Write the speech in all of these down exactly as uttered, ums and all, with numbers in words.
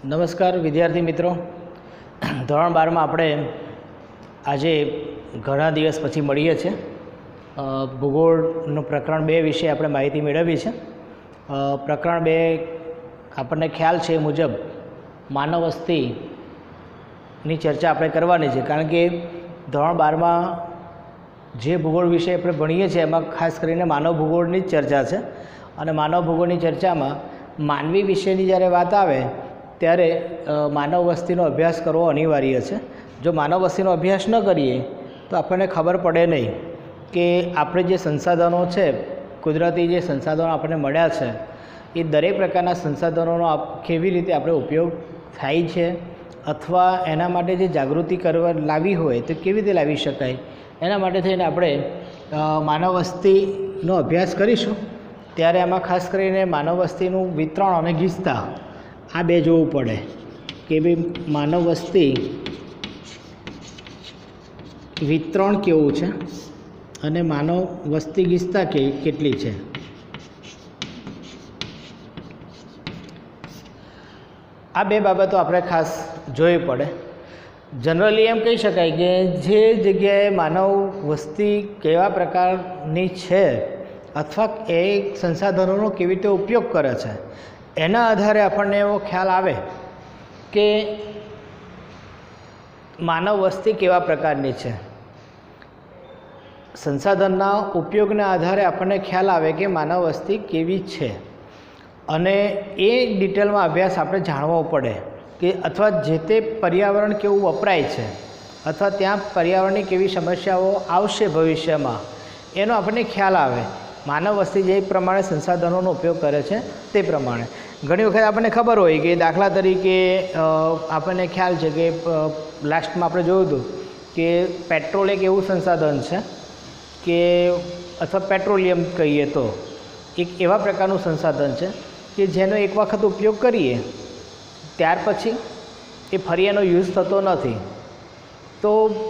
નમસ્કાર વિદ્યાર્થી મિત્રો, ધોરણ બારમાં આપણે આજે ઘણા દિવસ પછી મળીએ છીએ. ભૂગોળનું પ્રકરણ બે વિશે આપણે માહિતી મેળવી છે. પ્રકરણ બે આપણને ખ્યાલ છે એ મુજબ માનવ વસ્તીની ચર્ચા આપણે કરવાની છે, કારણ કે ધોરણ બારમાં જે ભૂગોળ વિશે આપણે ભણીએ છીએ એમાં ખાસ કરીને માનવ ભૂગોળની જ ચર્ચા છે. અને માનવ ભૂગોળની ચર્ચામાં માનવી વિશેની જ્યારે વાત આવે ત્યારે માનવ વસ્તીનો અભ્યાસ કરવો અનિવાર્ય છે. જો માનવ વસ્તીનો અભ્યાસ ન કરીએ તો આપણને ખબર પડે નહીં કે આપણે જે સંસાધનો છે, કુદરતી જે સંસાધનો આપણને મળ્યા છે, એ દરેક પ્રકારના સંસાધનોનો કેવી રીતે આપણે ઉપયોગ થાય છે, અથવા એના માટે જે જાગૃતિ કરવા લાવી હોય તો કેવી રીતે લાવી શકાય. એના માટે થઈને આપણે માનવ વસ્તીનો અભ્યાસ કરીશું. ત્યારે એમાં ખાસ કરીને માનવ વસ્તીનું વિતરણ અને ગીચતા આ બે જોવું પડે કે ભાઈ માનવ વસ્તી વિતરણ કેવું છે અને માનવ વસ્તી ગીચતા કે કેટલી છે. આ બે બાબતો આપણે ખાસ જોવી પડે. જનરલી એમ કહી શકાય કે જે જગ્યાએ માનવ વસ્તી કેવા પ્રકારની છે અથવા એ સંસાધનોનો કેવી રીતે ઉપયોગ કરે છે, એના આધારે આપણને એવો ખ્યાલ આવે કે માનવ વસ્તી કેવા પ્રકારની છે. સંસાધનના ઉપયોગના આધારે આપણને ખ્યાલ આવે કે માનવ વસ્તી કેવી છે, અને એ ડિટેલમાં અભ્યાસ આપણે જાણવો પડે કે અથવા જે તે પર્યાવરણ કેવું વપરાય છે, અથવા ત્યાં પર્યાવરણની કેવી સમસ્યાઓ આવશે ભવિષ્યમાં, એનો આપણને ખ્યાલ આવે. માનવ વસ્તી જે પ્રમાણે સંસાધનોનો ઉપયોગ કરે છે તે પ્રમાણે ઘણી વખત આપણને ખબર હોય કે દાખલા તરીકે આપણને ખ્યાલ છે કે લાસ્ટમાં આપણે જોયું હતું કે પેટ્રોલ એક એવું સંસાધન છે કે અથવા પેટ્રોલિયમ કહીએ તો એક એવા પ્રકારનું સંસાધન છે કે જેનો એક વખત ઉપયોગ કરીએ ત્યાર પછી એ ફરી એનો યુઝ થતો નથી. તો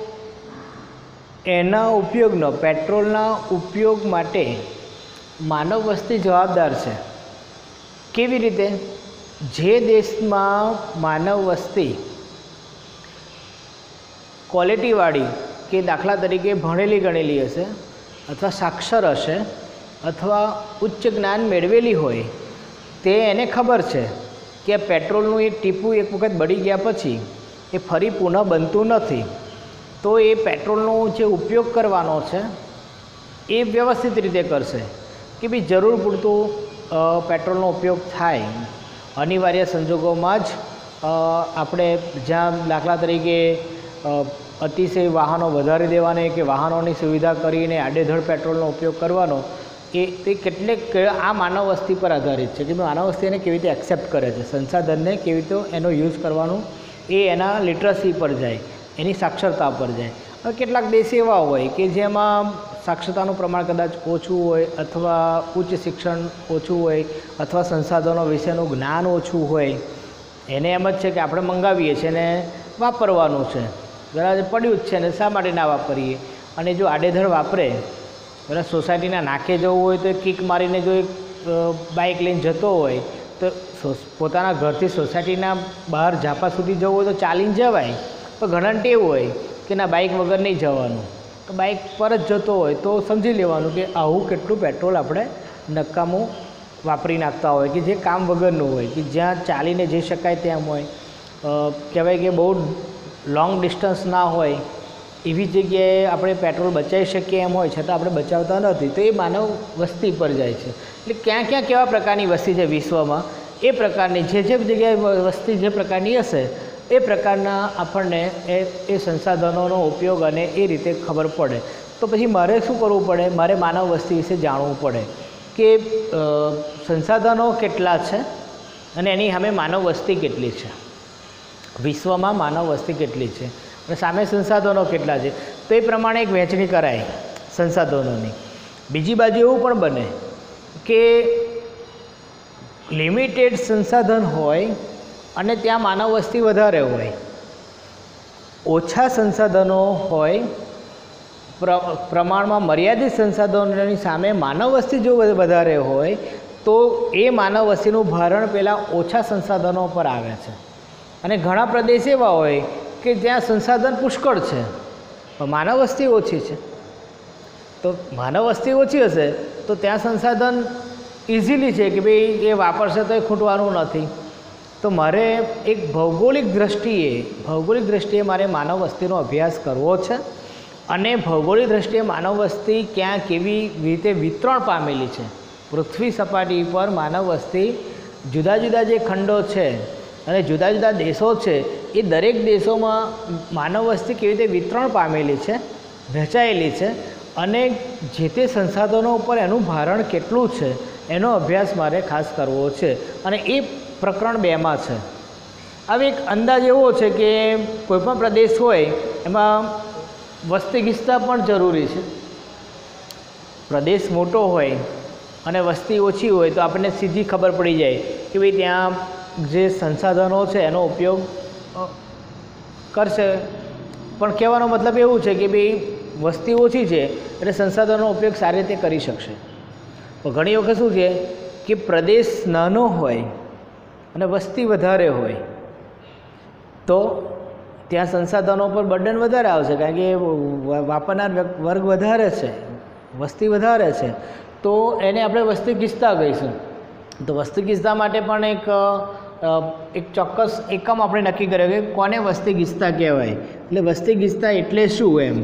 એના ઉપયોગનો પેટ્રોલના ઉપયોગ માટે માનવ વસ્તી જવાબદાર છે. કેવી રીતે? જે દેશમાં માનવ વસ્તી ક્વોલિટીવાળી કે દાખલા તરીકે ભણેલી ગણેલી હશે, અથવા સાક્ષર હશે, અથવા ઉચ્ચ જ્ઞાન મેળવેલી હોય, તે એને ખબર છે કે પેટ્રોલનું એક ટીપું એક વખત બળી ગયા પછી એ ફરી પુનઃ બનતું નથી. તો એ પેટ્રોલનો જે ઉપયોગ કરવાનો છે એ વ્યવસ્થિત રીતે કરશે કે ભાઈ જરૂર પૂરતું પેટ્રોલનો ઉપયોગ થાય. અનિવાર્ય સંજોગોમાં જ આપણે જ્યાં દાખલા તરીકે અતિશય વાહનો વધારી દેવાને કે વાહનોની સુવિધા કરીને આડેધડ પેટ્રોલનો ઉપયોગ કરવાનો, એ તે કેટલેક આ માનવ વસ્તી પર આધારિત છે કે માનવ વસ્તી એને કેવી રીતે એક્સેપ્ટ કરે છે, સંસાધનને કેવી રીતે એનો યુઝ કરવાનું, એ એના લિટરસી પર જાય, એની સાક્ષરતા પર જાય. હવે કેટલાક દેશ એવા હોય કે જેમાં સાક્ષરતાનું પ્રમાણ કદાચ ઓછું હોય, અથવા ઉચ્ચ શિક્ષણ ઓછું હોય, અથવા સંસાધનો વિશેનું જ્ઞાન ઓછું હોય. એને એમ જ છે કે આપણે મંગાવીએ છીએ ને વાપરવાનું છે, જરા પડ્યું જ છે ને શા માટે ના વાપરીએ. અને જો આડેધડ વાપરે, બરાબર, સોસાયટીના નાકે જવું હોય તો કિક મારીને જો એક બાઇક લઈને જતો હોય તો પોતાના ઘરથી સોસાયટીના બહાર ઝાપા સુધી જવું હોય તો ચાલીને જવાય, પણ ઘણાને ટેવું હોય કે ના બાઇક વગર નહીં જવાનું, તો બાઇક પર જ જતો હોય તો સમજી લેવાનું કે આવું કેટલું પેટ્રોલ આપણે નકામું વાપરી નાખતા હોય કે જે કામ વગરનું હોય, કે જ્યાં ચાલીને જઈ શકાય તેમ હોય, કહેવાય કે બહુ લોંગ ડિસ્ટન્સ ના હોય એવી જગ્યાએ આપણે પેટ્રોલ બચાવી શકીએ એમ હોય, છતાં આપણે બચાવતા નથી. તો એ માનવ વસ્તી પર જાય છે. એટલે ક્યાં ક્યાં કેવા પ્રકારની વસ્તી છે વિશ્વમાં, એ પ્રકારની જે જે જગ્યાએ વસ્તી જે પ્રકારની હશે એ પ્રકારના આપણને એ એ સંસાધનોનો ઉપયોગ અને એ રીતે ખબર પડે. તો પછી મારે શું કરવું પડે? મારે માનવ વસ્તી વિશે જાણવું પડે કે સંસાધનો કેટલા છે અને એની સામે માનવ વસ્તી કેટલી છે, વિશ્વમાં માનવ વસ્તી કેટલી છે અને સામે સંસાધનો કેટલા છે. તો એ પ્રમાણે એક વહેંચણી કરાય સંસાધનોની. બીજી બાજુ એવું પણ બને કે લિમિટેડ સંસાધન હોય અને ત્યાં માનવ વસ્તી વધારે હોય, ઓછા સંસાધનો હોય, પ્રમાણમાં મર્યાદિત સંસાધનોની સામે માનવ વસ્તી જો વધારે હોય તો એ માનવ વસ્તીનું ભારણ પહેલાં ઓછા સંસાધનો પર આવે છે. અને ઘણા પ્રદેશ એવા હોય કે જ્યાં સંસાધન પુષ્કળ છે પણ માનવ વસ્તી ઓછી છે. તો માનવ વસ્તી ઓછી હશે તો ત્યાં સંસાધન ઇઝીલી છે કે ભાઈ એ વાપરશે તો એ ખૂટવાનું નથી. તો મારે એક ભૌગોલિક દૃષ્ટિએ ભૌગોલિક દૃષ્ટિએ મારે માનવ વસ્તીનો અભ્યાસ કરવો છે અને ભૌગોલિક દૃષ્ટિએ માનવ વસ્તી ક્યાં કેવી રીતે વિતરણ પામેલી છે. પૃથ્વી સપાટી પર માનવ વસ્તી જુદા જુદા જે ખંડો છે અને જુદા જુદા દેશો છે એ દરેક દેશોમાં માનવ વસ્તી કેવી રીતે વિતરણ પામેલી છે, વહેંચાયેલી છે અને જે તે સંસાધનો ઉપર એનું ભારણ કેટલું છે એનો અભ્યાસ મારે ખાસ કરવો છે અને એ પ્રકરણ બેમાં છે. હવે એક અંદાજ એવો છે કે કોઈપણ પ્રદેશ હોય એમાં વસ્તી ગીચતા પણ જરૂરી છે. પ્રદેશ મોટો હોય અને વસ્તી ઓછી હોય તો આપણને સીધી ખબર પડી જાય કે ભાઈ ત્યાં જે સંસાધનો છે એનો ઉપયોગ કરશે. પણ કહેવાનો મતલબ એવું છે કે ભાઈ વસ્તી ઓછી છે એટલે સંસાધનોનો ઉપયોગ સારી રીતે કરી શકશે. પણ ઘણી વખત શું છે કે પ્રદેશ નાનો હોય અને વસ્તી વધારે હોય તો ત્યાં સંસાધનો પર બર્ડન વધારે આવશે કારણ કે વાપરનાર વર્ગ વધારે છે, વસ્તી વધારે છે તો એને આપણે વસ્તી ગીચતા કહીશું. તો વસ્તી ગીચતા માટે પણ એક એક ચોક્કસ એકમ આપણે નક્કી કર્યો કે કોને વસ્તી ગીચતા કહેવાય. એટલે વસ્તી ગીચતા એટલે શું એમ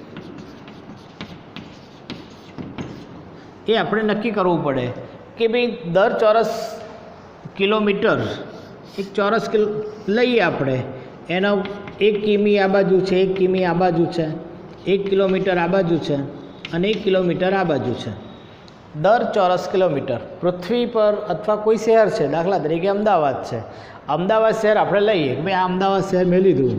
એ આપણે નક્કી કરવું પડે કે ભાઈ દર ચોરસ કિલોમીટર એક ચોરસ કિલો લઈએ આપણે, એનો એક કિમી આ બાજુ છે, એક કિમી આ બાજુ છે, એક કિલોમીટર આ બાજુ છે અને એક કિલોમીટર આ બાજુ છે. દર ચોરસ કિલોમીટર પૃથ્વી પર અથવા કોઈ શહેર છે, દાખલા તરીકે અમદાવાદ છે, અમદાવાદ શહેર આપણે લઈએ કે ભાઈ આ અમદાવાદ શહેર મેં લીધું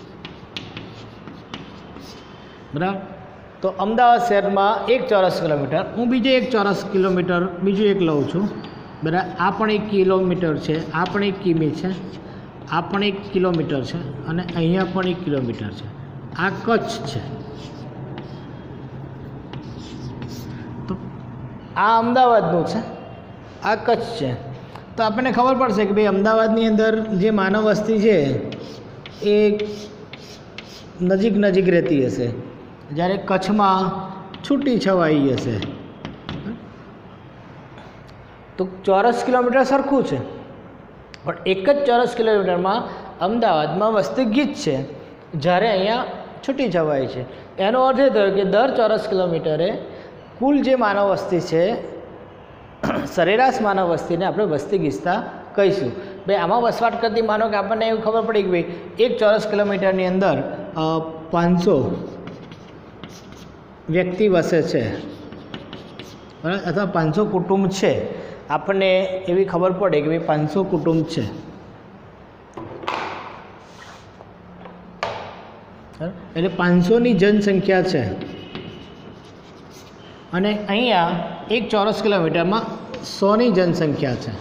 બરાબર. તો અમદાવાદ શહેરમાં એક ચોરસ કિલોમીટર, હું બીજે એક ચોરસ કિલોમીટર બીજું એક લઉં છું બરાબર. આ પણ એક કિલોમીટર છે, આ પણ એક કિમી છે, આ પણ એક કિલોમીટર છે અને અહીંયા પણ એક કિલોમીટર છે. આ કચ્છ છે. તો આ અમદાવાદનું છે, આ કચ્છ છે. તો આપણને ખબર પડશે કે ભાઈ અમદાવાદની અંદર જે માનવ વસ્તી છે એ નજીક નજીક રહેતી હશે, જ્યારે કચ્છમાં છૂટી છવાઈ હશે. તો ચોરસ કિલોમીટર સરખું છે પણ એક જ ચોરસ કિલોમીટરમાં અમદાવાદમાં વસ્તી ગીચ છે જ્યારે અહીંયા છૂટી છવાઈ છે. એનો અર્થ એ થયો કે દર ચોરસ કિલોમીટરે કુલ જે માનવ વસ્તી છે સરેરાશ માનવ વસ્તીને આપણે વસ્તી ગીચતા કહીશું. ભાઈ આમાં વસવાટ કરતી માનો કે આપણને એવું ખબર પડી કે ભાઈ એક ચોરસ કિલોમીટરની અંદર પાંચસો વ્યક્તિ વસે છે બરાબર અથવા પાંચસો કુટુંબ છે. આપણને એવી ખબર પડે કે ભાઈ પાંચસો કુટુંબ છે એટલે પાંચસોની જનસંખ્યા છે અને અહીંયા એક ચોરસ કિલોમીટરમાં સોની જનસંખ્યા છે.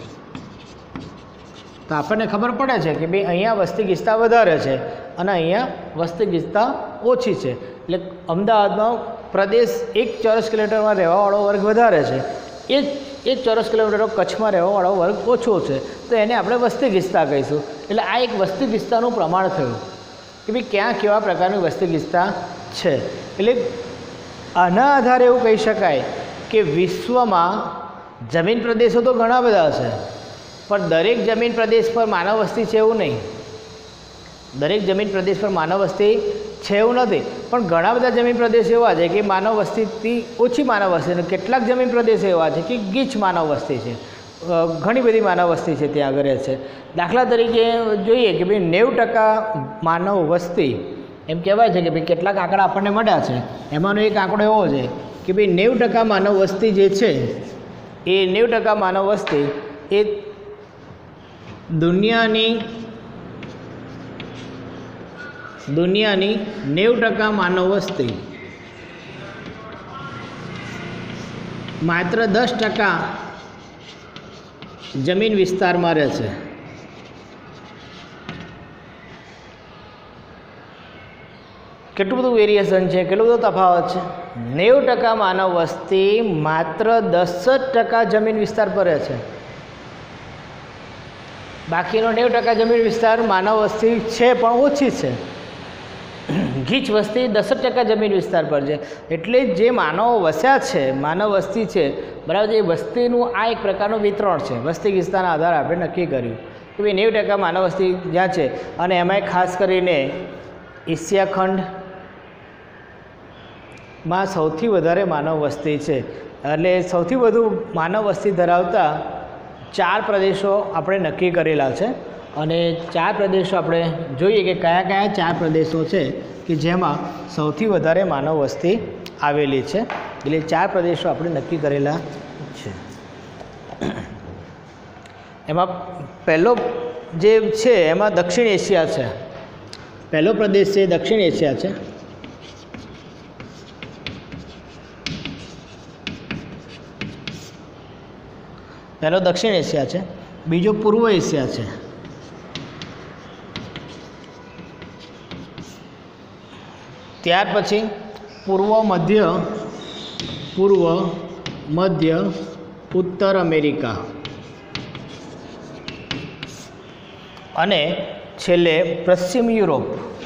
તો આપણને ખબર પડે છે કે ભાઈ અહીંયા વસ્તી ગીચતા વધારે છે અને અહીંયા વસ્તી ગીચતા ઓછી છે. એટલે અમદાવાદમાં પ્રદેશ એક ચોરસ કિલોમીટરમાં રહેવાવાળો વર્ગ વધારે છે, એ જ એક ચોરસ કિલોમીટર કચ્છમાં રહેવાવાળો વર્ગ ઓછો છે તો એને આપણે વસ્તી ગીચતા કહીશું. એટલે આ એક વસ્તી ગીચતાનું પ્રમાણ થયું કે ભાઈ ક્યાં કેવા પ્રકારની વસ્તી ગીચતા છે. એટલે આના આધારે એવું કહી શકાય કે વિશ્વમાં જમીન પ્રદેશો તો ઘણા બધા છે પણ દરેક જમીન પ્રદેશ પર માનવ વસ્તી છે એવું નહીં. દરેક જમીન પ્રદેશ પર માનવ વસ્તી છે એવું નથી પણ ઘણા બધા જમીન પ્રદેશ એવા છે કે માનવ વસ્તીથી ઓછી માનવ વસ્તી અને કેટલાક જમીન પ્રદેશ એવા છે કે ગીચ માનવ વસ્તી છે, ઘણી બધી માનવ વસ્તી છે ત્યાં આગળ છે. દાખલા તરીકે જોઈએ કે ભાઈ નેવું ટકા માનવ વસ્તી એમ કહેવાય છે કે ભાઈ કેટલાક આંકડા આપણને મળ્યા છે એમાંનો એક આંકડો એવો છે કે ભાઈ નેવું ટકા માનવ વસ્તી જે છે એ નેવું ટકા માનવ વસ્તી એ દુનિયાની દુનિયાની નેવું ટકા માનવ વસ્તી માત્ર દસ ટકા જમીન વિસ્તારમાં રહે છે. કેટલું બધું વેરિએશન છે, કેટલું બધો તફાવત છે. નેવું ટકા માનવ વસ્તી માત્ર દસ જ ટકા જમીન વિસ્તાર પર રહે છે બાકીનો નેવું ટકા જમીન વિસ્તાર માનવ વસ્તી છે પણ ઓછી છે. ગીચ વસ્તી દસ ટકા જમીન વિસ્તાર પર છે. એટલે જે માનવો વસ્યા છે, માનવ વસ્તી છે, બરાબર, એ વસ્તીનું આ એક પ્રકારનું વિતરણ છે. વસ્તી ગીચતાના આધારે આપણે નક્કી કર્યું કે ભાઈ નેવું ટકા માનવ વસ્તી જ્યાં છે, અને એમાંય ખાસ કરીને એશિયા ખંડમાં સૌથી વધારે માનવ વસ્તી છે. એટલે સૌથી વધુ માનવ વસ્તી ધરાવતા ચાર પ્રદેશો આપણે નક્કી કરેલા છે. અને ચાર પ્રદેશો આપણે જોઈએ કે કયા કયા ચાર પ્રદેશો છે કે જેમાં સૌથી વધારે માનવ વસ્તી આવેલી છે. એટલે ચાર પ્રદેશો આપણે નક્કી કરેલા છે. એમાં પહેલો જે છે એમાં દક્ષિણ એશિયા છે. પહેલો પ્રદેશ છે દક્ષિણ એશિયા છે. પહેલો દક્ષિણ એશિયા છે. બીજો પૂર્વ એશિયા છે. ત્યાર પછી પૂર્વ મધ્ય પૂર્વ મધ્ય ઉત્તર અમેરિકા અને છેલ્લે પશ્ચિમ યુરોપ.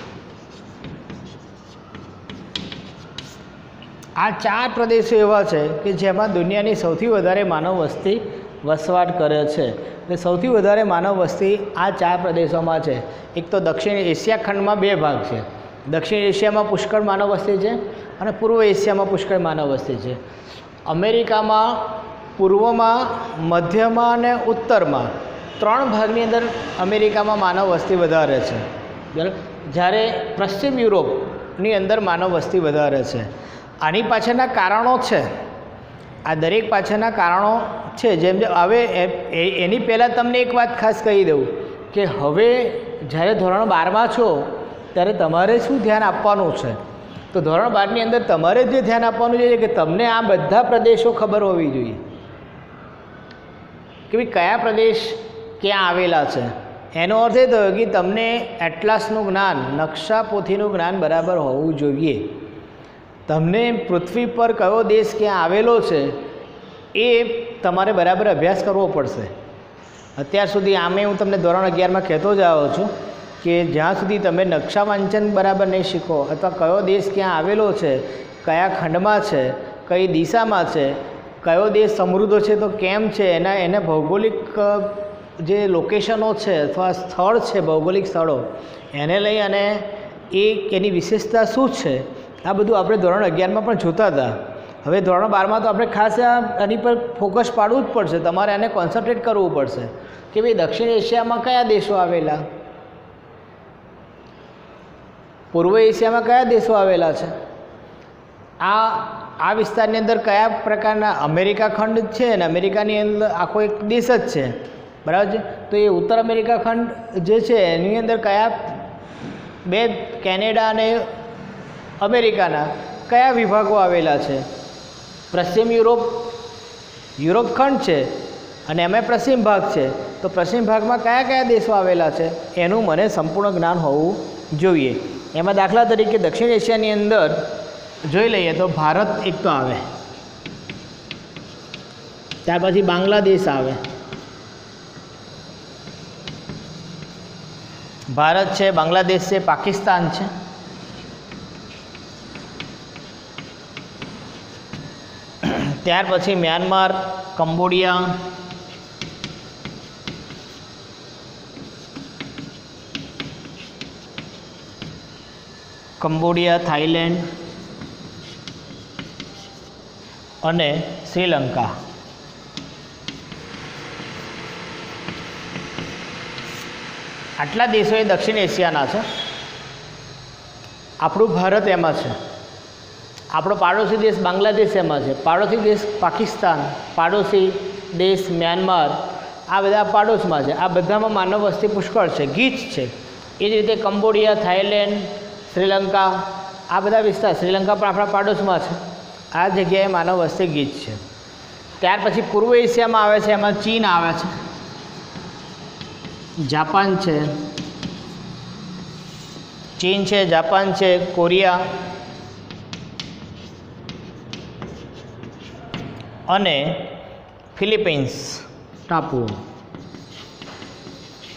આ ચાર પ્રદેશો એવા છે કે જેમાં દુનિયાની સૌથી વધારે માનવ વસ્તી વસવાટ કરે છે. એટલે સૌથી વધારે માનવ વસ્તી આ ચાર પ્રદેશોમાં છે. એક તો દક્ષિણ એશિયા ખંડમાં બે ભાગ છે. દક્ષિણ એશિયામાં પુષ્કળ માનવ વસ્તી છે અને પૂર્વ એશિયામાં પુષ્કળ માનવ વસ્તી છે. અમેરિકામાં પૂર્વમાં, મધ્યમાં અને ઉત્તરમાં ત્રણ ભાગની અંદર અમેરિકામાં માનવ વસ્તી વધારે છે. બરાબર. જ્યારે પશ્ચિમ યુરોપની અંદર માનવ વસ્તી વધારે છે. આની પાછળના કારણો છે. આ દરેક પાછળના કારણો છે. જેમ જેમ હવે એની પહેલાં તમને એક વાત ખાસ કહી દઉં કે હવે જ્યારે ધોરણ બારમાં છો ત્યારે તમારે શું ધ્યાન આપવાનું છે. તો ધોરણ બારની અંદર તમારે જે ધ્યાન આપવાનું છે કે તમને આ બધા પ્રદેશો ખબર હોવી જોઈએ કે ભાઈ કયા પ્રદેશ ક્યાં આવેલા છે. એનો અર્થ એ થયો કે તમને એટલાસનું જ્ઞાન, નકશા પોથીનું જ્ઞાન બરાબર હોવું જોઈએ. તમને પૃથ્વી પર કયો દેશ ક્યાં આવેલો છે એ તમારે બરાબર અભ્યાસ કરવો પડશે. અત્યાર સુધી આમે હું તમને ધોરણ અગિયારમાં કહેતો જ આવ્યો છું કે જ્યાં સુધી તમે નકશા વાંચન બરાબર નહીં શીખો અથવા કયો દેશ ક્યાં આવેલો છે, કયા ખંડમાં છે, કઈ દિશામાં છે, કયો દેશ સમૃદ્ધ છે તો કેમ છે, એના એને ભૌગોલિક જે લોકેશનો છે અથવા સ્થળ છે, ભૌગોલિક સ્થળો, એને લઈ અને એ એની વિશેષતા શું છે, આ બધું આપણે ધોરણ અગિયારમાં પણ જોતા હતા. હવે ધોરણ બારમાં તો આપણે ખાસ આની પર ફોકસ પાડવું જ પડશે. તમારે એને કોન્સન્ટ્રેટ કરવું પડશે કે ભાઈ દક્ષિણ એશિયામાં કયા દેશો આવેલા, પૂર્વ એશિયામાં કયા દેશો આવેલા છે, આ આ વિસ્તારની અંદર કયા પ્રકારના અમેરિકા ખંડ છે ને અમેરિકાની અંદર આખો એક દેશ જ છે, બરાબર છે. તો એ ઉત્તર અમેરિકા ખંડ જે છે એની અંદર કયા બે કેનેડા અને અમેરિકાના કયા વિભાગો આવેલા છે. પશ્ચિમ યુરોપ યુરોપ ખંડ છે અને એમાં પશ્ચિમ ભાગ છે. તો પશ્ચિમ ભાગમાં કયા કયા દેશો આવેલા છે એનું મને સંપૂર્ણ જ્ઞાન હોવું જોઈએ. એમાં દાખલા તરીકે દક્ષિણ એશિયાની અંદર જોઈ લઈએ તો ભારત એક તો આવે, ત્યાર પછી બાંગ્લાદેશ આવે, ભારત છે, બાંગ્લાદેશ છે, પાકિસ્તાન છે, ત્યાર પછી મ્યાનમાર, કંબોડિયા, કંબોડિયા, થાઈલેન્ડ અને શ્રીલંકા. આટલા દેશો એ દક્ષિણ એશિયાના છે. આપણું ભારત એમાં છે, આપણો પાડોશી દેશ બાંગ્લાદેશ એમાં છે, પાડોશી દેશ પાકિસ્તાન, પાડોશી દેશ મ્યાનમાર, આ બધા પાડોશમાં છે. આ બધામાં માનવ વસ્તી પુષ્કળ છે, ગીચ છે. એ જ રીતે કંબોડિયા, થાઈલેન્ડ, શ્રીલંકા, આ બધા વિસ્તાર, શ્રીલંકા પણ આપણા પાડોશમાં છે. આ જગ્યાએ માનવ વસ્તી ગીચ છે. ત્યાર પછી પૂર્વ એશિયામાં આવે છે, એમાં ચીન આવે છે, જાપાન છે, ચીન છે, જાપાન છે, કોરિયા અને ફિલિપિન્સ ટાપુઓ.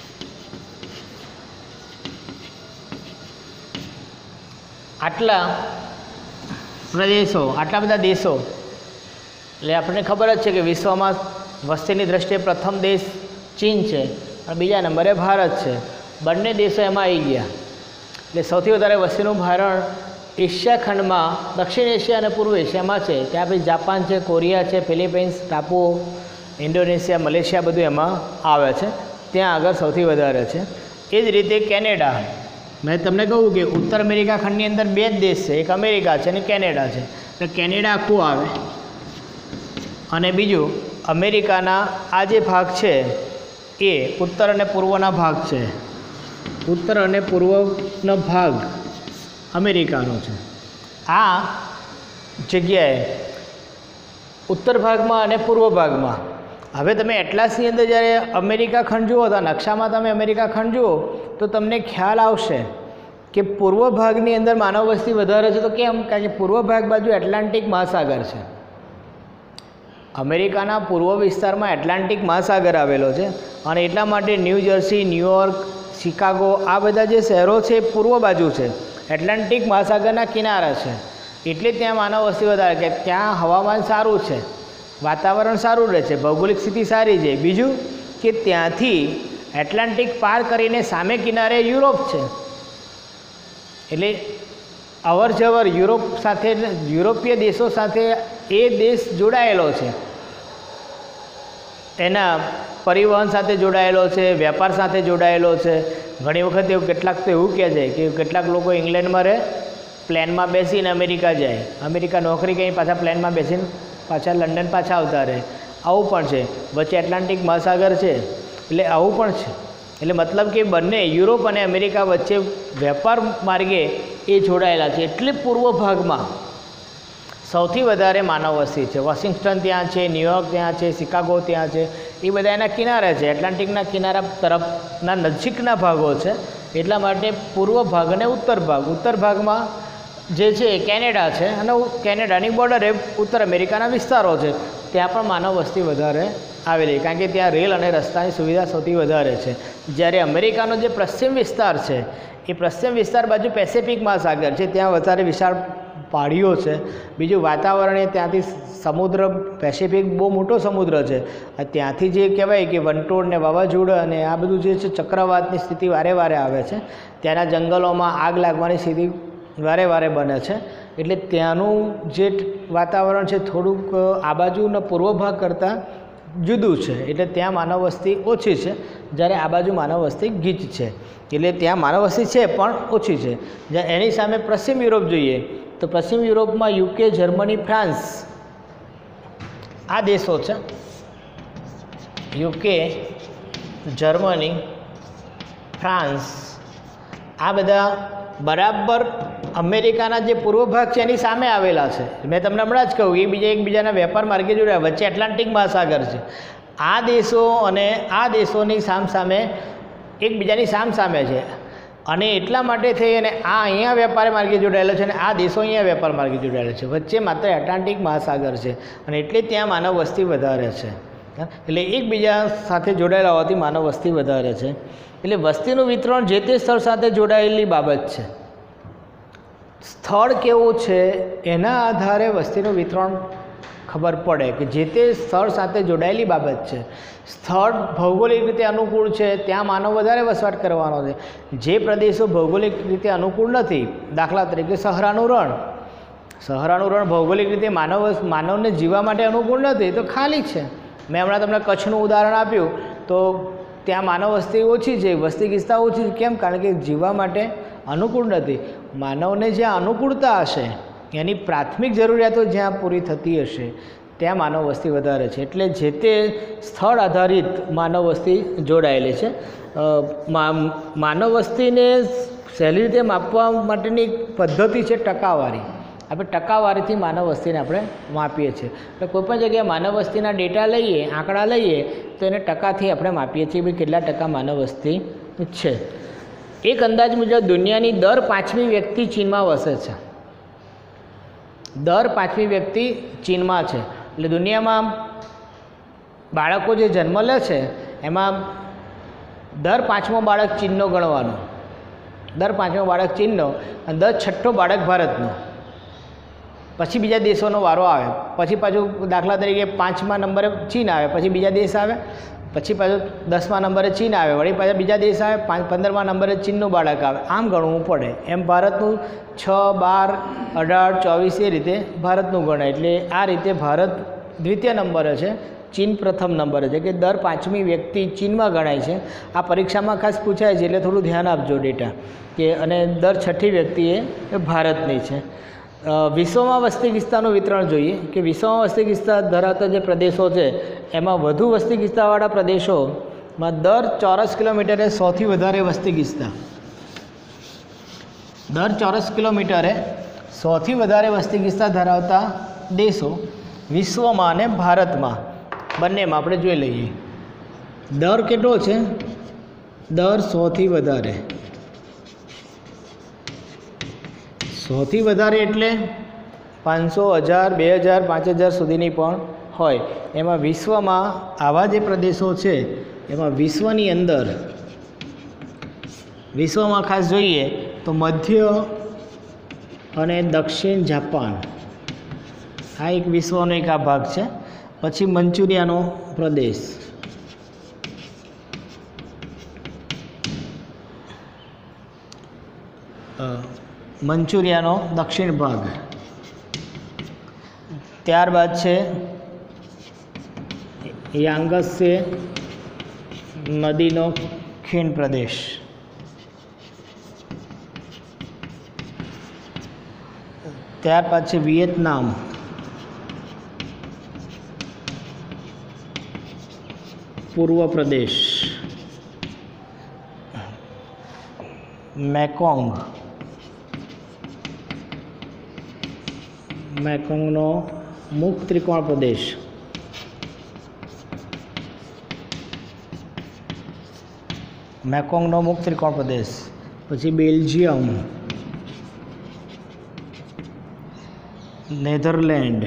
આટલા પ્રદેશો, આટલા બધા દેશો, એટલે આપણને ખબર જ છે કે વિશ્વમાં વસ્તીની દ્રષ્ટિએ પ્રથમ દેશ ચીન છે અને બીજા નંબરે ભારત છે. બંને દેશો એમાં આવી ગયા. એટલે સૌથી વધારે વસ્તીનું ભારણ એશિયા ખંડમાં, દક્ષિણ એશિયા અને પૂર્વ એશિયામાં છે. ત્યાં પછી જાપાન છે, કોરિયા છે, ફિલિપાઇન્સ, ટાપુઓ, ઇન્ડોનેશિયા, મલેશિયા બધું એમાં આવે છે. ત્યાં આગળ સૌથી વધારે છે. એ જ રીતે કેનેડા, મેં તમને કહું કે ઉત્તર અમેરિકા ખંડની અંદર બે જ દેશ છે, એક અમેરિકા છે અને કેનેડા છે. એટલે કેનેડા આખું આવે અને બીજું અમેરિકાના આ જે ભાગ છે એ ઉત્તર અને પૂર્વના ભાગ છે. ઉત્તર અને પૂર્વનો ભાગ અમેરિકાનો છે. આ જગ્યાએ ઉત્તર ભાગમાં અને પૂર્વ ભાગમાં, હવે તમે એટલાસની અંદર જ્યારે અમેરિકા ખંડ જુઓ તો નકશામાં તમે અમેરિકા ખંડ જુઓ તો તમને ખ્યાલ આવશે કે પૂર્વ ભાગની અંદર માનવ વસ્તી વધારે છે. તો કેમ? કારણ કે પૂર્વ ભાગ બાજુ એટલાન્ટિક મહાસાગર છે. અમેરિકાના પૂર્વ વિસ્તારમાં એટલાન્ટિક મહાસાગર આવેલો છે અને એટલા માટે ન્યૂ જર્સી, ન્યૂયોર્ક, શિકાગો આ બધા જે શહેરો છે એ પૂર્વ બાજુ છે, એટલાન્ટિક મહાસાગરના કિનારા છે. એટલે ત્યાં માનવ વસ્તી વધારે, કે ત્યાં હવામાન સારું છે, વાતાવરણ સારું રહે છે, ભૌગોલિક સ્થિતિ સારી છે. બીજું કે ત્યાંથી એટલાન્ટિક પાર કરીને સામે કિનારે યુરોપ છે. એટલે અવર જવર યુરોપ સાથે, યુરોપીય દેશો સાથે એ દેશ જોડાયેલો છે, એના પરિવહન સાથે જોડાયેલો છે, વેપાર સાથે જોડાયેલો છે. ઘણી વખત એવું કેટલાક તો એવું કહે છે કે કેટલાક લોકો ઇંગ્લેન્ડમાં રહે, પ્લેનમાં બેસીને અમેરિકા જાય, અમેરિકા નોકરી કરી પાછા પ્લેનમાં બેસીને પાછા લંડન પાછા આવતા રહે. આવું પણ છે. વચ્ચે એટલાન્ટિક મહાસાગર છે એટલે આવું પણ છે. એટલે મતલબ કે બંને યુરોપ અને અમેરિકા વચ્ચે વેપાર માર્ગે એ જોડાયેલા છે. એટલે પૂર્વ ભાગમાં સૌથી વધારે માનવ વસ્તી છે. વોશિંગ્ટન ત્યાં છે, ન્યુયોર્ક ત્યાં છે, શિકાગો ત્યાં છે, એ બધા એના કિનારે છે, એટલાન્ટિકના કિનારા તરફના નજીકના ભાગો છે. એટલા માટે પૂર્વ ભાગ અને ઉત્તર ભાગ, ઉત્તર ભાગમાં જે છે કેનેડા છે અને કેનેડાની બોર્ડરે ઉત્તર અમેરિકાના વિસ્તારો છે. ત્યાં પણ માનવ વસ્તી વધારે આવેલી, કારણ કે ત્યાં રેલ અને રસ્તાની સુવિધા સૌથી વધારે છે. જ્યારે અમેરિકાનો જે પશ્ચિમ વિસ્તાર છે એ પશ્ચિમ વિસ્તાર બાજુ પેસિફિક મહાસાગર છે, ત્યાં વધારે વિશાળ પહાડીઓ છે. બીજું વાતાવરણ એ ત્યાંથી સમુદ્ર, પેસિફિક બહુ મોટો સમુદ્ર છે. ત્યાંથી જે કહેવાય કે વંટોળ ને વાવાઝોડા અને આ બધું જે છે ચક્રવાતની સ્થિતિ વારે વારે આવે છે. ત્યાંના જંગલોમાં આગ લાગવાની સ્થિતિ વારે વારે બને છે. એટલે ત્યાંનું જે વાતાવરણ છે થોડુંક આ બાજુના પૂર્વ ભાગ કરતાં જુદું છે. એટલે ત્યાં માનવ વસ્તી ઓછી છે, જ્યારે આ બાજુ માનવ વસ્તી ગીચ છે. એટલે ત્યાં માનવ વસ્તી છે પણ ઓછી છે. જ્યારે એની સામે પશ્ચિમ યુરોપ જોઈએ તો પશ્ચિમ યુરોપમાં યુકે, જર્મની, ફ્રાન્સ આ દેશો છે. યુકે, જર્મની, ફ્રાન્સ આ બધા બરાબર અમેરિકાના જે પૂર્વ ભાગ છે એની સામે આવેલા છે. મેં તમને હમણાં જ કહ્યું એ બીજા એકબીજાના વેપાર માર્ગે જોડ્યા, વચ્ચે એટલાન્ટિક મહાસાગર છે. આ દેશો અને આ દેશોની સામસામે એકબીજાની સામસામે છે અને એટલા માટે થઈ અને આ અહીંયા વેપાર માર્ગે જોડાયેલો છે અને આ દેશો અહીંયા વેપાર માર્ગે જોડાયેલો છે. વચ્ચે માત્ર એટલાન્ટિક મહાસાગર છે અને એટલે ત્યાં માનવ વસ્તી વધારે છે. એટલે એકબીજા સાથે જોડાયેલા હોવાથી માનવ વસ્તી વધારે છે. એટલે વસ્તીનું વિતરણ જે તે સ્થળ સાથે જોડાયેલી બાબત છે. સ્થળ કેવું છે એના આધારે વસ્તીનું વિતરણ ખબર પડે કે જે તે સ્થળ સાથે જોડાયેલી બાબત છે. સ્થળ ભૌગોલિક રીતે અનુકૂળ છે, ત્યાં માનવ વધારે વસવાટ કરવાનો છે. જે પ્રદેશો ભૌગોલિક રીતે અનુકૂળ નથી, દાખલા તરીકે સહરાનું રણ, સહરાનું રણ ભૌગોલિક રીતે માનવ માનવને જીવવા માટે અનુકૂળ નથી તો ખાલી છે. મેં હમણાં તમને કચ્છનું ઉદાહરણ આપ્યું તો ત્યાં માનવ વસ્તી ઓછી છે, વસ્તી ગીચતા ઓછી છે. કેમ? કારણ કે જીવવા માટે અનુકૂળ નથી. માનવને જ્યાં અનુકૂળતા હશે, એની પ્રાથમિક જરૂરિયાતો જ્યાં પૂરી થતી હશે ત્યાં માનવ વસ્તી વધારે છે. એટલે જે તે સ્થળ આધારિત માનવ વસ્તી જોડાયેલી છે. માનવ વસ્તીને સહેલી રીતે માપવા માટેની પદ્ધતિ છે ટકાવારી. આપણે ટકાવારીથી માનવ વસ્તીને આપણે માપીએ છીએ. એટલે કોઈપણ જગ્યાએ માનવ વસ્તીના ડેટા લઈએ, આંકડા લઈએ તો એને ટકાથી આપણે માપીએ છીએ કે કેટલા ટકા માનવ વસ્તી છે. એક અંદાજ મુજબ દુનિયાની દર પાંચમી વ્યક્તિ ચીનમાં વસે છે. દર પાંચમી વ્યક્તિ ચીનમાં છે. એટલે દુનિયામાં બાળકો જે જન્મ લે છે એમાં દર પાંચમો બાળક ચીનનો ગણવાનો. દર પાંચમો બાળક ચીનનો અને દર છઠ્ઠો બાળક ભારતનો. પછી બીજા દેશોનો વારો આવે. પછી પાછું દાખલા તરીકે પાંચમા નંબરે ચીન આવે, પછી બીજા દેશ આવે, પછી પાછું દસમા નંબરે ચીન આવે, વળી પાછા બીજા દેશ આવે, પાંચ પંદરમા નંબરે ચીનનું બાળક આવે. આમ ગણવું પડે. એમ ભારતનું છ બાર અઢાર ચોવીસ એ રીતે ભારતનું ગણાય. એટલે આ રીતે ભારત દ્વિતીય નંબરે છે, ચીન પ્રથમ નંબરે છે, કે દર પાંચમી વ્યક્તિ ચીનમાં ગણાય છે. આ પરીક્ષામાં ખાસ પૂછાય છે એટલે થોડું ધ્યાન આપજો ડેટા કે. અને દર છઠ્ઠી વ્યક્તિ એ ભારતની છે. વિશ્વમાં વસ્તી વિસ્તારનું વિતરણ જોઈએ કે વિશ્વમાં વસ્તી વિસ્તાર ધરાવતા જે પ્રદેશો છે એમાં વધુ વસ્તી વિસ્તારવાળા પ્રદેશોમાં દર ચોરસ કિલોમીટરે સૌથી વધારે વસ્તી વિસ્તાર દર ચોરસ કિલોમીટરે સૌથી વધારે વસ્તી વિસ્તાર ધરાવતા દેશો વિશ્વમાં અને ભારતમાં બંનેમાં આપણે જોઈ લઈએ. દર કેટલો છે? દર સૌથી વધારે સૌથી વધારે એટલે પાંચસો હજાર બે હજાર પાંચ હજાર સુધીની પણ હોય. એમાં વિશ્વમાં આવા જે પ્રદેશો છે એમાં વિશ્વની અંદર વિશ્વમાં ખાસ જોઈએ તો મધ્ય અને દક્ષિણ જાપાન, આ એક વિશ્વનો એક આ ભાગ છે. પછી મંચુરિયાનો પ્રદેશ, મંચુરિયાનો દક્ષિણ ભાગ. ત્યારબાદ છે યાંગત્સે નદીનો ખીણ પ્રદેશ. ત્યારબાદ છે વિયેતનામ, પૂર્વ પ્રદેશ, મેકોંગ, મેકોંગનો મુખ ત્રિકોણ પ્રદેશ, મેકોંગનો મુખ ત્રિકોણ પ્રદેશ. પછી બેલ્જિયમ, નેધરલેન્ડ,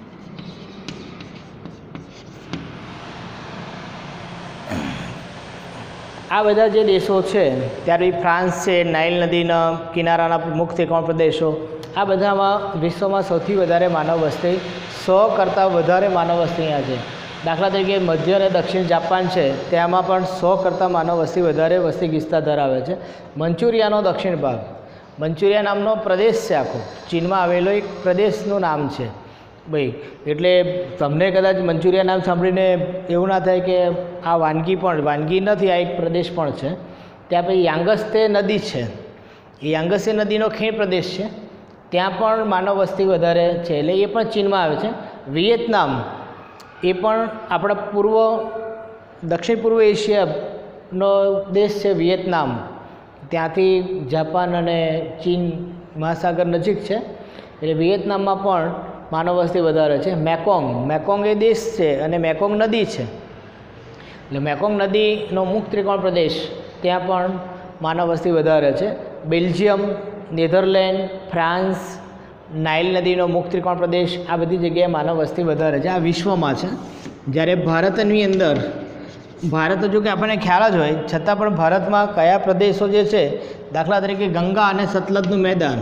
આ બધા જે દેશો છે ત્યારે ફ્રાન્સ છે, નાઇલ નદીના કિનારાના મુખ ત્રિકોણ પ્રદેશો, આ બધામાં વિશ્વમાં સૌથી વધારે માનવ વસ્તી, સો કરતાં વધારે માનવ વસ્તી અહીંયા છે. દાખલા તરીકે મધ્ય અને દક્ષિણ જાપાન છે તેમાં પણ સો કરતાં માનવ વસ્તી વધારે વસ્તી વિસ્તાર ધરાવે છે. મંચુરિયાનો દક્ષિણ ભાગ, મંચુરિયા નામનો પ્રદેશ છે, આખો ચીનમાં આવેલો એક પ્રદેશનું નામ છે ભાઈ. એટલે તમને કદાચ મંચુરિયા નામ સાંભળીને એવું ના થાય કે આ વાનગી પણ વાનગી નથી, આ એક પ્રદેશ પણ છે. ત્યાં પછી યાંગત્સે નદી છે, એ યાંગત્સે નદીનો ખીણ પ્રદેશ છે, ત્યાં પણ માનવ વસ્તી વધારે છે, એટલે એ પણ ચીનમાં આવે છે. વિયેતનામ એ પણ આપણા પૂર્વ દક્ષિણ પૂર્વ એશિયાનો દેશ છે વિયેતનામ. ત્યાંથી જાપાન અને ચીન મહાસાગર નજીક છે, એટલે વિયેતનામમાં પણ માનવ વસ્તી વધારે છે. મેકોંગ, મેકોંગ એ દેશ છે અને મેકોંગ નદી છે, એટલે મેકોંગ નદીનો મુખ ત્રિકોણ પ્રદેશ, ત્યાં પણ માનવ વસ્તી વધારે છે. બેલ્જિયમ, નેધરલેન્ડ, ફ્રાન્સ, નાઇલ નદીનો મુખ ત્રિકોણ પ્રદેશ, આ બધી જગ્યાએ માનવ વસ્તી વધારે છે. આ વિશ્વમાં છે. જ્યારે ભારતની અંદર, ભારત જો કે આપણને ખ્યાલ જ હોય છતાં પણ ભારતમાં કયા પ્રદેશો જે છે, દાખલા તરીકે ગંગા અને સતલજનું મેદાન,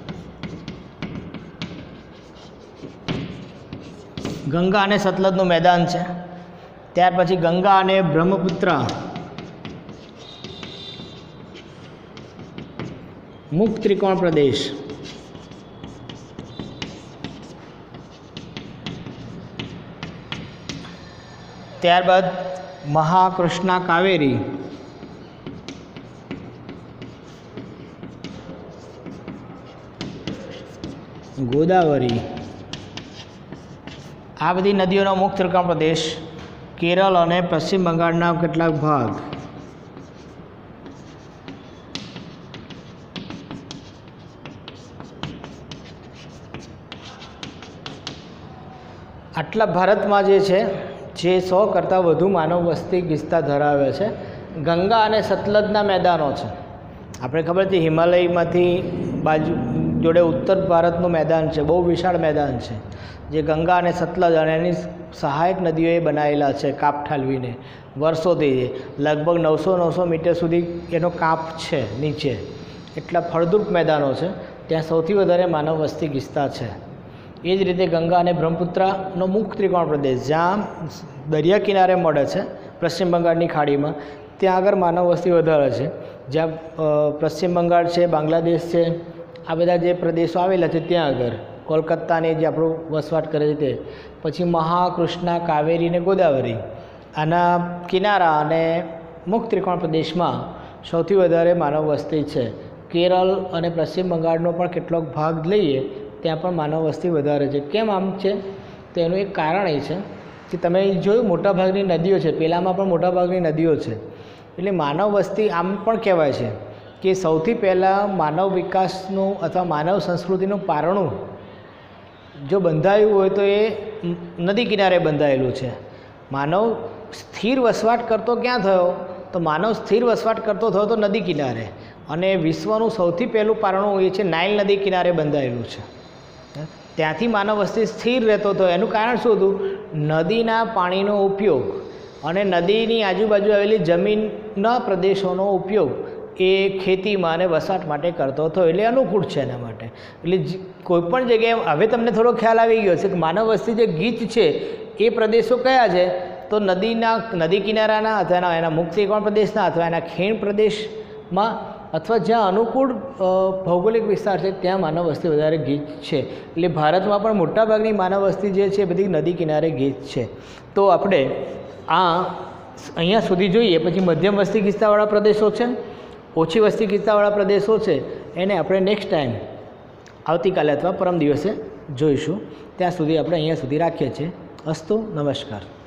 ગંગા અને સતલજનું મેદાન છે. ત્યાર પછી ગંગા અને બ્રહ્મપુત્રા મુખ ત્રિકોણ પ્રદેશ, ત્યારબાદ મહાકૃષ્ણા કાવેરી, ગોદાવરી, આ બધી નદીઓનો મુખ ત્રિકોણ પ્રદેશ. કેરળ અને પશ્ચિમ બંગાળના કેટલાક ભાગ, આટલા ભારતમાં જે છે જે સો કરતાં વધુ માનવ વસ્તી વિસ્તાર ધરાવે છે. ગંગા અને સતલજના મેદાનો છે. આપણે ખબર છે હિમાલયમાંથી બાજુ જોડે ઉત્તર ભારતનું મેદાન છે, બહુ વિશાળ મેદાન છે, જે ગંગા અને સતલજ અને એની સહાયક નદીઓએ બનાવેલા છે કાપ ઠાલવીને વર્ષોથી. લગભગ નવસો નવસો મીટર સુધી એનો કાપ છે નીચે, એટલા ફળદ્રુપ મેદાનો છે, ત્યાં સૌથી વધારે માનવ વસ્તી ગીચતા છે. એ જ રીતે ગંગા અને બ્રહ્મપુત્રાનો મુખ ત્રિકોણ પ્રદેશ જ્યાં દરિયા કિનારે મળે છે પશ્ચિમ બંગાળની ખાડીમાં, ત્યાં આગળ માનવ વસ્તી વધારે છે. જ્યાં પશ્ચિમ બંગાળ છે, બાંગ્લાદેશ છે, આ બધા જે પ્રદેશો આવેલા છે ત્યાં આગળ કોલકાતાને જે આપણું વસવાટ કરે છે તે, પછી મહાકૃષ્ણા, કાવેરી અને ગોદાવરી, આના કિનારા અને મુખ ત્રિકોણ પ્રદેશમાં સૌથી વધારે માનવ વસ્તી છે. કેરળ અને પશ્ચિમ બંગાળનો પણ કેટલોક ભાગ લઈએ ત્યાં પણ માનવ વસ્તી વધારે છે. કેમ આમ છે? તો એનું એક કારણ એ છે કે તમે જોયું મોટાભાગની નદીઓ છે, પહેલાંમાં પણ મોટાભાગની નદીઓ છે, એટલે માનવ વસ્તી આમ પણ કહેવાય છે કે સૌથી પહેલાં માનવ વિકાસનું અથવા માનવ સંસ્કૃતિનું પારણું જો બંધાયું હોય તો એ નદી કિનારે બંધાયેલું છે. માનવ સ્થિર વસવાટ કરતો ક્યાં થયો? તો માનવ સ્થિર વસવાટ કરતો થયો તો નદી કિનારે, અને વિશ્વનું સૌથી પહેલું પારણું એ છે નાઇલ નદી કિનારે બંધાયેલું છે. ત્યાંથી માનવ વસ્તી સ્થિર રહેતો હતો. એનું કારણ શું હતું? નદીના પાણીનો ઉપયોગ અને નદીની આજુબાજુ આવેલી જમીનના પ્રદેશોનો ઉપયોગ એ ખેતીમાં અને વસાહત માટે કરતો હતો, એટલે અનુકૂળ છે એના માટે. એટલે કોઈપણ જગ્યાએ હવે તમને થોડો ખ્યાલ આવી ગયો છે કે માનવ વસ્તી જે ગીચ છે એ પ્રદેશો કયા છે? તો નદીના નદી કિનારાના અથવા એના મુક્ત ત્રિકોણ પ્રદેશના અથવા એના ખીણ પ્રદેશમાં અથવા જ્યાં અનુકૂળ ભૌગોલિક વિસ્તાર છે ત્યાં માનવ વસ્તી વધારે ગીચ છે. એટલે ભારતમાં પણ મોટાભાગની માનવ વસ્તી જે છે બધી નદી કિનારે ગીચ છે. તો આપણે આ અહીંયા સુધી જોઈએ, પછી મધ્યમ વસ્તી ગીચતાવાળા પ્રદેશો છે, ઓછી વસ્તી ગીચતાવાળા પ્રદેશો છે, એને આપણે નેક્સ્ટ ટાઈમ આવતીકાલે અથવા પરમ દિવસે જોઈશું. ત્યાં સુધી આપણે અહીંયા સુધી રાખીએ છીએ. અસ્તુ, નમસ્કાર.